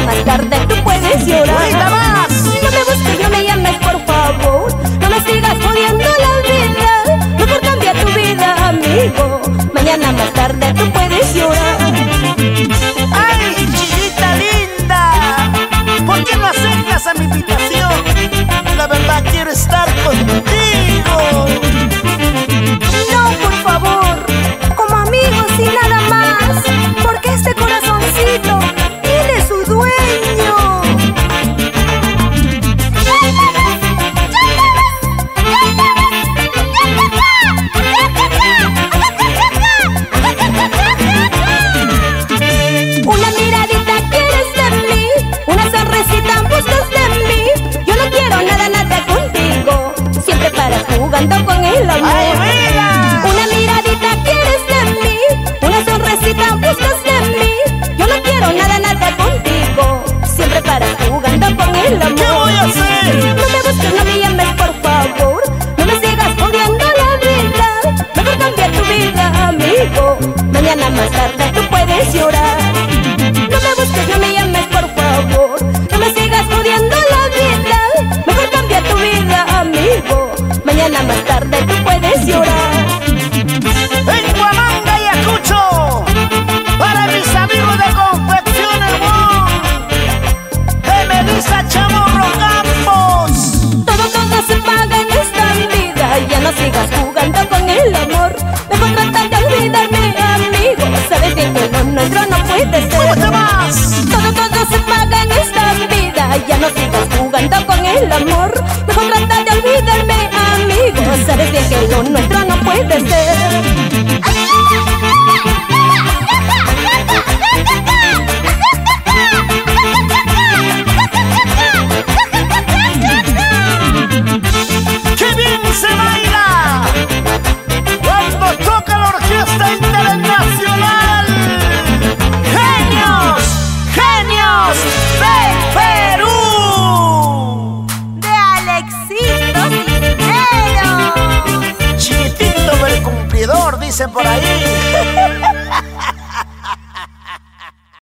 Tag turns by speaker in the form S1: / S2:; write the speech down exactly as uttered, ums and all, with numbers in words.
S1: más tarde tú puedes llorar.
S2: ¡Ahorita más!
S1: No me busques, no me llames, por favor. No me sigas jodiendo la vida. Mejor cambia tu vida, amigo. Mañana más tarde tú puedes llorar.
S2: ¡Ay, chiquita linda! ¿Por qué no aceptas a mi invitación? La verdad quiero estar contigo.
S1: No, por favor, como amigos y nada más, porque este corazoncito tiene su dueño. Una miradita quieres de mí, una sonrisita buscas de mí. Yo no quiero nada, nada contigo, siempre paras jugando con el amor.
S2: ¡Ay, mira!
S1: Una miradita quieres de mí, una sonrisita buscas de mí. Yo no quiero nada, nada contigo, siempre paras jugando con el amor.
S2: ¿Qué voy a hacer?
S1: No me busques, no me llames, por favor. No me sigas jodiendo la vida. Mejor cambia tu vida, amigo. Mañana más tarde tú puedes llorar. No me busques, no me llames, por favor. No me sigas jodiendo la vida. Mejor cambia tu vida, amigo. Mañana más tarde tú puedes llorar.
S2: En Huamanga y Ayacucho, para mis amigos de Confecciones Mon, de Melissa Chamorro Campos.
S1: Todo, todo se paga en esta vida. Ya no sigas jugando con el amor. Mejor trata de olvidarme, amigo. Sabes bien que lo nuestro no puede ser.
S2: ¡Mucho más!
S1: Todo, todo se paga en esta vida. Ya no sigas jugando con el amor. Mejor trata de olvidarme, amigo. Sabes bien que lo nuestro no puede ser.
S2: ¡Qué bien se baila! Cuando toca la Orquesta Internacional. ¡Genios! ¡Genios de Perú!
S1: De Alexito Cisneros.
S2: Chiquitito pero cumplidor, dicen por ahí.